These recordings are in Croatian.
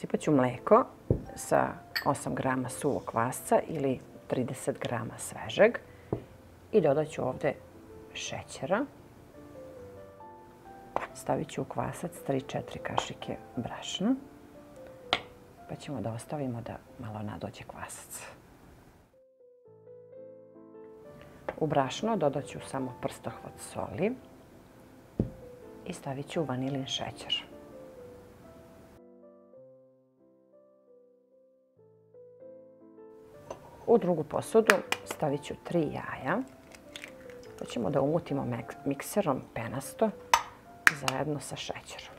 Usipat ću mlijeko sa 8 grama suvog kvasca ili 30 grama svežeg i dodat ću ovdje šećera. Stavit ću u kvasac 3-4 kašike brašna, pa ćemo da ostavimo da malo nadođe kvasac. U brašno dodat ću samo prstohvat soli i stavit ću vanilin šećer. U drugu posudu stavit ću 3 jaja, pa ćemo da umutimo mikserom penasto zajedno sa šećerom.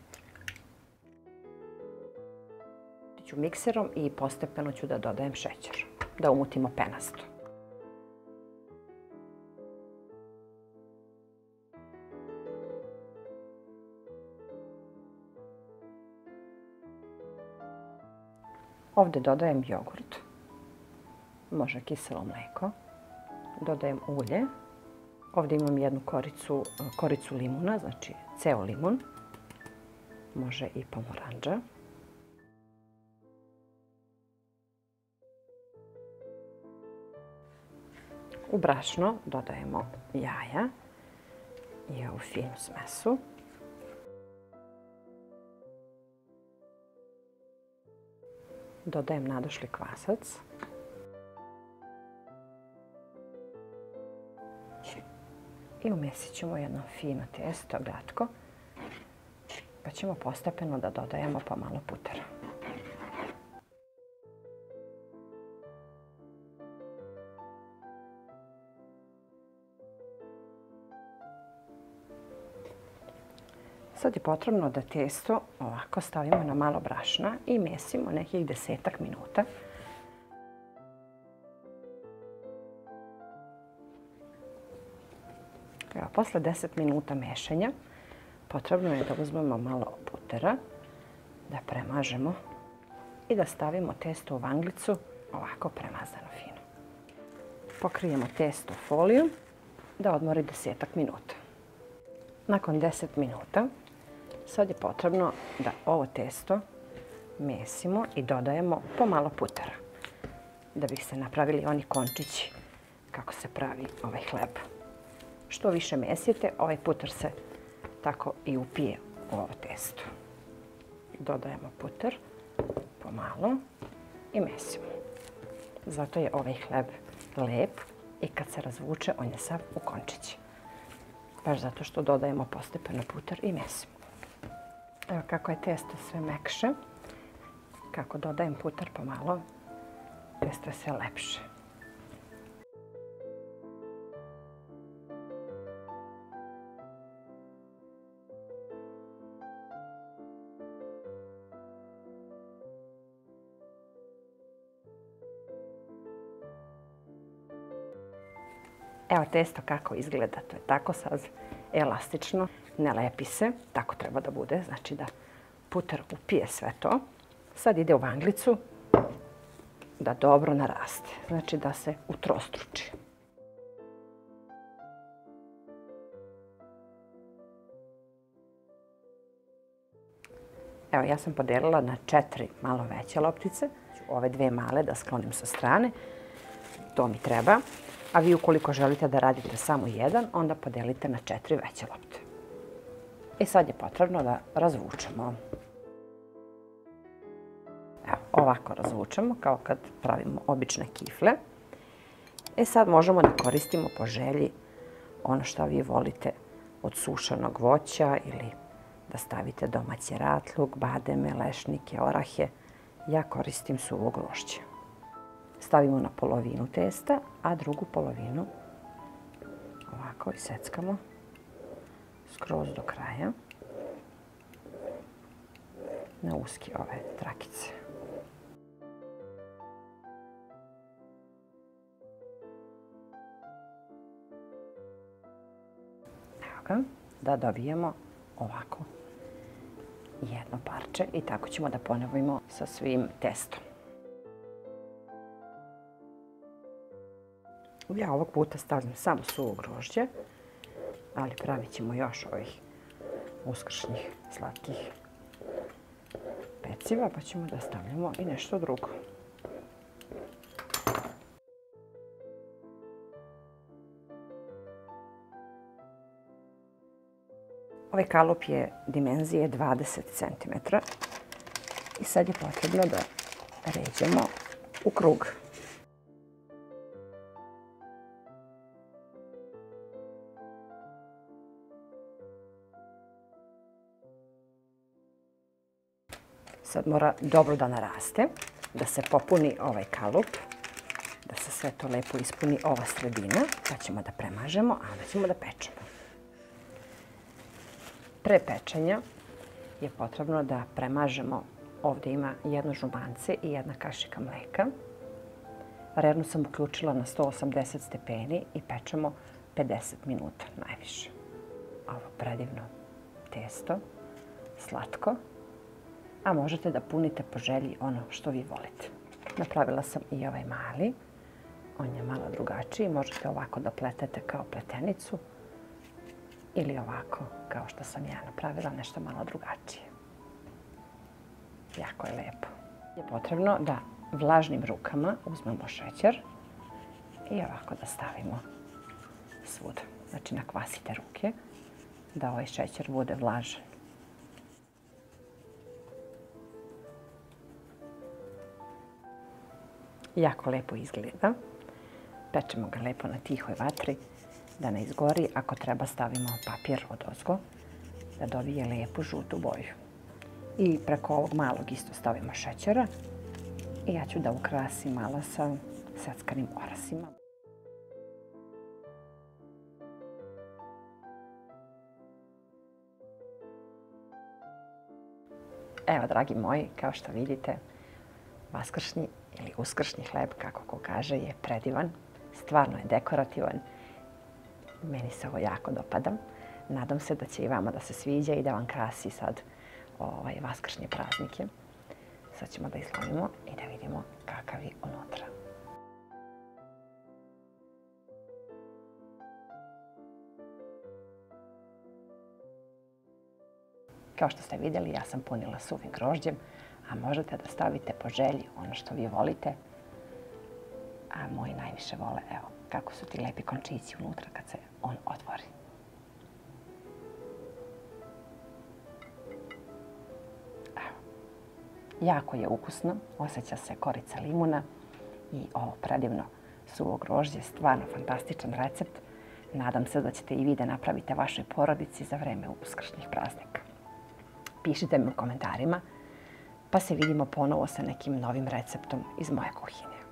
Ću mikserom i postepeno ću da dodajem šećer, da umutimo penasto. Ovdje dodajem jogurt, može kiselo mlijeko, dodajem ulje. Ovdje imam jednu koricu limuna, znači ceo limun, može i pomorandža. U brašno dodajemo jaja i ovu finu smesu. Dodajem nadošli kvasac. I umjesit ćemo jedno fino tijesto, glatko, pa ćemo postepeno da dodajemo pomalo putera. Sad je potrebno da tijesto ovako stavimo na malo brašna i mesimo nekih 10 minuta. Evo, posle 10 minuta mešanja potrebno je da uzmemo malo putera, da premažemo i da stavimo testo u vanglicu ovako premazano fino. Pokrijemo testo folijom da odmori 10 minuta. Nakon 10 minuta sad je potrebno da ovo testo mesimo i dodajemo pomalo putera da bi se napravili oni končići kako se pravi ovaj hleb. Što više mesite, ovaj puter se tako i upije u ovo testo. Dodajemo puter pomalo i mesimo. Zato je ovaj hleb lep i kad se razvuče on je sav u končići. Baš zato što dodajemo postepeno puter i mesimo. Evo kako je testo sve mekše, kako dodajem puter pomalo, testo je sve lepše. Evo testo kako izgleda, to je tako sad elastično, ne lepi se, tako treba da bude, znači da puter upije sve to. Sad ide u vanglicu da dobro naraste, znači da se utrostruči. Evo ja sam podelila na 4 malo veće loptice, ove 2 male da sklonim sa strane, to mi treba. A vi ukoliko želite da radite samo jedan, onda podelite na 4 veće lopte. I sad je potrebno da razvučemo. Evo, ovako razvučemo, kao kad pravimo obične kifle. Sad možemo da koristimo po želji ono što vi volite od sušenog voća ili da stavite domaći ratluk, bademe, lešnike, orahe. Ja koristim suvo grožđe. Stavimo na polovinu testa, a drugu polovinu ovako iseckamo skroz do kraja na uske ove trakice. Evo ga, da dobijemo ovako jedno parče i tako ćemo da ponovimo sa svim testom. Ja ovog puta stavljam samo suvo grožđe, ali pravit ćemo još ovih uskršnjih slatkih peciva, pa ćemo da stavljamo i nešto drugo. Ovaj kalup je dimenzije 20 cm i sad je potrebno da ređemo u krug. Sad mora dobro da naraste, da se popuni ovaj kalup, da se sve to lepo ispuni ova sredina, pa ćemo da premažemo, a onda ćemo da pečemo. Pre pečenja je potrebno da premažemo, ovdje ima jedno žumance i jedna kašika mleka. Varenu sam uključila na 180 stepeni i pečemo 50 minuta najviše. Ovo predivno testo, slatko, a možete da punite po želji ono što vi volite. Napravila sam i ovaj mali, on je malo drugačiji, možete ovako da pletete kao pletenicu ili ovako kao što sam ja napravila, nešto malo drugačije. Jako je lepo. Je potrebno da vlažnim rukama uzmemo šećer i ovako da stavimo svuda. Znači nakvasite ruke da ovaj šećer bude vlažan. Jako lepo izgleda. Pečemo ga lepo na tihoj vatri da ne izgori. Ako treba stavimo papir odozgo da dobije lepu žutu boju. I preko ovog malog isto stavimo šećera i ja ću da ukrasim malo sa seckanim orasima. Evo, dragi moji, kao što vidite, vaskršnji ili uskršnji hleb, kako ko kaže, je predivan. Stvarno je dekorativan. Meni se ovo jako dopada. Nadam se da će i vama da se sviđa i da vam krasi sad vaskršnje praznike. Sad ćemo da izlomimo i da vidimo kakav je unutra. Kao što ste vidjeli, ja sam punila suvim grožđem, a možete da stavite po želji ono što vi volite. A moji najviše vole, evo, kako su ti lepi končići unutra kad se on otvori. Evo, jako je ukusno, osjeća se korica limuna i ovo predivno suvo grožđe, stvarno fantastičan recept. Nadam se da ćete i vi da napravite vašoj porodici za vreme uskršnjih praznika. Pišite mi u komentarima, pa se vidimo ponovo sa nekim novim receptom iz moje kuhinje.